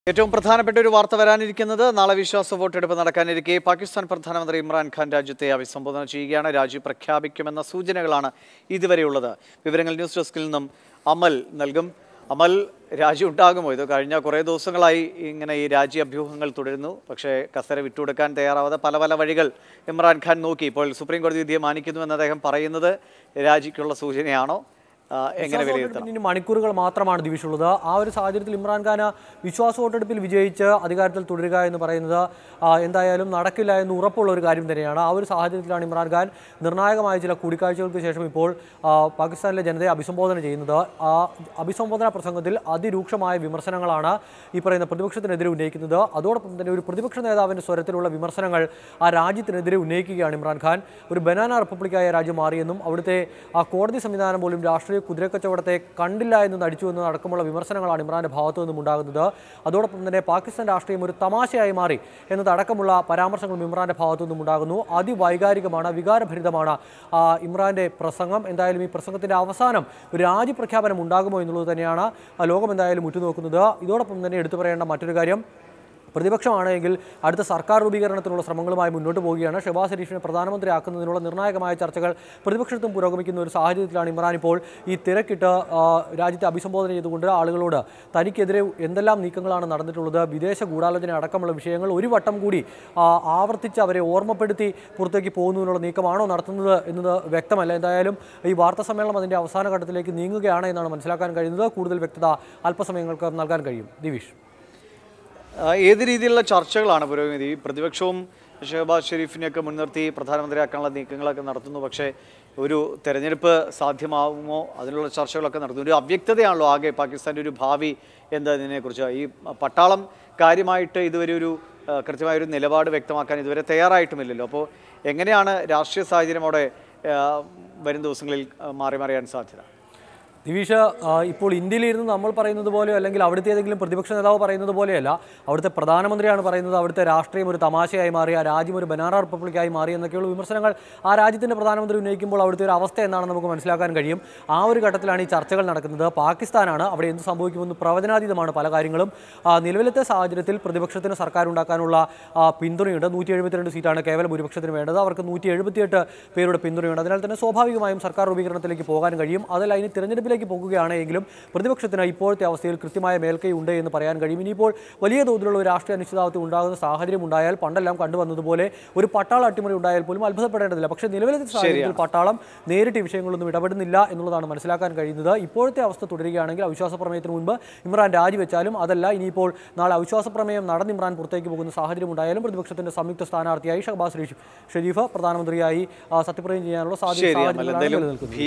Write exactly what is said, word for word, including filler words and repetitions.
ഏറ്റവും പ്രധാനപ്പെട്ട ഒരു വാർത്ത വരാനിരിക്കുന്നത് നാളെ വിശ്വാസ വോട്ടെടുപ്പ് നടക്കാനിരിക്കെ പാകിസ്ഥാൻ പ്രധാനമന്ത്രി ഇമ്രാൻ ഖാൻ രാജ്യത്തെ അഭിസംബോധന ചെയ്യുകയാണ്. രാജ്യം പ്രഖ്യാപിക്കുമെന്ന സൂചനകളാണ് ഇതുവരെയുള്ളത്. വിവരങ്ങൾ ന്യൂസ് ഡെസ്കിൽ നിന്നും അമൽ നൽകും. അമൽ, രാജ്യം ഉണ്ടാകുമോ? ഇത് കഴിഞ്ഞ കുറേ ദിവസങ്ങളായി ഇങ്ങനെ ഈ രാജ്യാഭ്യൂഹങ്ങൾ തുടരുന്നു. പക്ഷേ കസര വിട്ടുകൊടുക്കാൻ തയ്യാറാവാതെ പല പല വഴികൾ ഇമ്രാൻഖാൻ നോക്കി. ഇപ്പോൾ സുപ്രീം കോടതി വിധിയെ മാനിക്കുന്നുവെന്ന് അദ്ദേഹം പറയുന്നത് രാജിക്കുള്ള സൂചനയാണോ? എങ്ങനെ വിലയിരുത്താം? മണിക്കൂറുകൾ മാത്രമാണ് ദിവിഷുള്ളത്. ആ ഒരു സാഹചര്യത്തിൽ ഇമ്രാൻഖാൻ വിശ്വാസ വോട്ടെടുപ്പിൽ വിജയിച്ച് അധികാരത്തിൽ തുടരുക എന്ന് പറയുന്നത് എന്തായാലും നടക്കില്ല എന്ന് ഉറപ്പുള്ള ഒരു കാര്യം തന്നെയാണ്. ആ ഒരു സാഹചര്യത്തിലാണ് ഇമ്രാൻഖാൻ നിർണായകമായ ചില കൂടിക്കാഴ്ചകൾക്ക് ശേഷം ഇപ്പോൾ പാകിസ്ഥാനിലെ ജനതയെ അഭിസംബോധന ചെയ്യുന്നത്. ആ അഭിസംബോധന പ്രസംഗത്തിൽ അതിരൂക്ഷമായ വിമർശനങ്ങളാണ് ഈ പറയുന്ന പ്രതിപക്ഷത്തിനെതിരെ ഉന്നയിക്കുന്നത്. അതോടൊപ്പം തന്നെ ഒരു പ്രതിപക്ഷ നേതാവിൻ്റെ സ്വരത്തിലുള്ള വിമർശനങ്ങൾ ആ രാജ്യത്തിനെതിരെ ഉന്നയിക്കുകയാണ് ഇമ്രാൻഖാൻ. ഒരു ബനാന റിപ്പബ്ലിക്കായ രാജ്യം മാറിയെന്നും അവിടുത്തെ ആ കോടതി സംവിധാനം പോലും രാഷ്ട്രീയ കുതിരക്കച്ചവടത്തെ കണ്ടില്ല എന്ന് നടിച്ചു എന്ന് അടക്കമുള്ള വിമർശനങ്ങളാണ് ഇമ്രാന്റെ ഭാഗത്തു നിന്നും ഉണ്ടാകുന്നത്. അതോടൊപ്പം തന്നെ പാകിസ്ഥാൻ രാഷ്ട്രീയം ഒരു തമാശയായി മാറി എന്നതടക്കമുള്ള പരാമർശങ്ങളും ഇമ്രാന്റെ ഭാഗത്തു നിന്നും ഉണ്ടാകുന്നു. അതിവൈകാരികമാണ്, വികാരഭരിതമാണ് ഇമ്രാന്റെ പ്രസംഗം. എന്തായാലും ഈ പ്രസംഗത്തിന്റെ അവസാനം ഒരു രാജ്യപ്രഖ്യാപനം ഉണ്ടാകുമോ എന്നുള്ളത് തന്നെയാണ് ലോകം എന്തായാലും ഉറ്റുനോക്കുന്നത്. ഇതോടൊപ്പം തന്നെ എടുത്തു പറയേണ്ട മറ്റൊരു കാര്യം, പ്രതിപക്ഷമാണെങ്കിൽ അടുത്ത സർക്കാർ രൂപീകരണത്തിനുള്ള ശ്രമങ്ങളുമായി മുന്നോട്ട് പോവുകയാണ്. ഷഹബാസ് ഷരീഫിനെ പ്രധാനമന്ത്രിയാക്കുന്നതിനുള്ള നിർണായകമായ ചർച്ചകൾ പ്രതിപക്ഷത്തും പുരോഗമിക്കുന്ന ഒരു സാഹചര്യത്തിലാണ് ഇമ്രാൻ ഇപ്പോൾ ഈ തിരക്കിട്ട് രാജ്യത്തെ അഭിസംബോധന ചെയ്തുകൊണ്ട് ആളുകളോട് തനിക്കെതിരെ എന്തെല്ലാം നീക്കങ്ങളാണ് നടന്നിട്ടുള്ളത്, വിദേശ ഗൂഢാലോചന അടക്കമുള്ള വിഷയങ്ങൾ ഒരു വട്ടം കൂടി ആവർത്തിച്ച് അവരെ ഓർമ്മപ്പെടുത്തി പുറത്തേക്ക് പോകുന്നതിനുള്ള നീക്കമാണോ നടത്തുന്നത് എന്നത് വ്യക്തമല്ല. എന്തായാലും ഈ വാർത്താ സമ്മേളനം അതിൻ്റെ അവസാന ഘട്ടത്തിലേക്ക് നീങ്ങുകയാണ് എന്നാണ് മനസ്സിലാക്കാൻ കഴിയുന്നത്. കൂടുതൽ വ്യക്തത അല്പസമയങ്ങൾക്ക് നൽകാൻ കഴിയും. ദിവിഷ്, ഏത് രീതിയിലുള്ള ചർച്ചകളാണ് പുരോഗതി? പ്രതിപക്ഷവും ഷഹബാസ് ഷെരീഫിനെയൊക്കെ മുൻനിർത്തി പ്രധാനമന്ത്രിയാക്കാനുള്ള നീക്കങ്ങളൊക്കെ നടത്തുന്നു. പക്ഷേ ഒരു തെരഞ്ഞെടുപ്പ് സാധ്യമാകുമോ? അതിനുള്ള ചർച്ചകളൊക്കെ നടത്തുന്നു. ഒരു അവ്യക്തതയാണല്ലോ ആകെ പാകിസ്ഥാൻ്റെ ഒരു ഭാവി എന്നതിനെക്കുറിച്ച്. ഈ പട്ടാളം കാര്യമായിട്ട് ഇതുവരെ ഒരു കൃത്യമായൊരു നിലപാട് വ്യക്തമാക്കാൻ ഇതുവരെ തയ്യാറായിട്ടുമില്ലല്ലോ. അപ്പോൾ എങ്ങനെയാണ് രാഷ്ട്രീയ സാഹചര്യം അവിടെ വരും ദിവസങ്ങളിൽ മാറി മറിയാൻ സാധ്യത? ദിവിഷ, ഇപ്പോൾ ഇന്ത്യയിലിരുന്ന് നമ്മൾ പറയുന്നത് പോലെയോ അല്ലെങ്കിൽ അവിടുത്തെ ഏതെങ്കിലും പ്രതിപക്ഷ നേതാവ് പറയുന്നത് പോലെയല്ല. അവിടുത്തെ പ്രധാനമന്ത്രിയാണ് പറയുന്നത് അവിടുത്തെ രാഷ്ട്രീയം ഒരു തമാശയായി മാറി, ആ രാജ്യം ഒരു ബനാന റിപ്പബ്ലിക്കായി മാറി എന്നൊക്കെയുള്ള വിമർശനങ്ങൾ ആ രാജ്യത്തിൻ്റെ പ്രധാനമന്ത്രി ഉന്നയിക്കുമ്പോൾ അവിടുത്തെ ഒരു അവസ്ഥ എന്താണെന്ന് നമുക്ക് മനസ്സിലാക്കാൻ കഴിയും. ആ ഒരു ഘട്ടത്തിലാണ് ഈ ചർച്ചകൾ നടക്കുന്നത്. പാകിസ്ഥാനാണ്, അവിടെ എന്ത് സംഭവിക്കുമെന്ന് പ്രവചനാതീതമാണ് പല കാര്യങ്ങളും. നിലവിലത്തെ സാഹചര്യത്തിൽ പ്രതിപക്ഷത്തിന് സർക്കാർ ഉണ്ടാക്കാനുള്ള പിന്തുണയുണ്ട്. നൂറ്റി എഴുപത്തിരണ്ട് സീറ്റാണ് കേവല ഭൂരിപക്ഷത്തിന് വേണ്ടത്. അവർക്ക് നൂറ്റി എഴുപത്തിയെട്ട് പേരുടെ പിന്തുണയുണ്ട്. അതിനാൽ തന്നെ സ്വാഭാവികമായും സർക്കാർ രൂപീകരണത്തിലേക്ക് പോകാൻ കഴിയും. അതല്ല, ഇനി തിരഞ്ഞെടുപ്പിൽ ിലേക്ക് പോകുകയാണെങ്കിലും പ്രതിപക്ഷത്തിന് ഇപ്പോഴത്തെ അവസ്ഥയിൽ കൃത്യമായ മേൽക്കൈ ഉണ്ട് എന്ന് പറയാൻ കഴിയും. ഇനിയിപ്പോൾ വലിയ തോതിലുള്ള ഒരു രാഷ്ട്രീയ അനിശ്ചിതാവസ്ഥ ഉണ്ടാകുന്ന സാഹചര്യം ഉണ്ടായാൽ പണ്ടെല്ലാം കണ്ടുവന്നതുപോലെ ഒരു പട്ടാള അട്ടിമറി ഉണ്ടായാൽ പോലും അത്ഭുതപ്പെടേണ്ടതില്ല. പക്ഷേ നിലവിലത്തെ സാഹചര്യത്തിൽ പട്ടാളം നേരിട്ട് ഈ വിഷയങ്ങളൊന്നും ഇടപെടുന്നില്ല എന്നുള്ളതാണ് മനസ്സിലാക്കാൻ കഴിയുന്നത്. ഇപ്പോഴത്തെ അവസ്ഥ തുടരുകയാണെങ്കിൽ അവിശ്വാസ പ്രമേയത്തിന് മുൻപ് ഇമ്രാൻ രാജിവെച്ചാലും, അതല്ല ഇനിയിപ്പോൾ നാളെ അവിശ്വാസ പ്രമേയം നടന്ന് ഇമ്രാൻ പുറത്തേക്ക് പോകുന്ന സാഹചര്യം ഉണ്ടായാലും പ്രതിപക്ഷത്തിന്റെ സംയുക്ത സ്ഥാനാർത്ഥിയായി ഷഹബാസ് ഷരീഫ് പ്രധാനമന്ത്രിയായി സത്യപ്രതിജ്ഞ ചെയ്യാനുള്ള സാധ്യത നിലനിൽക്കുന്നു.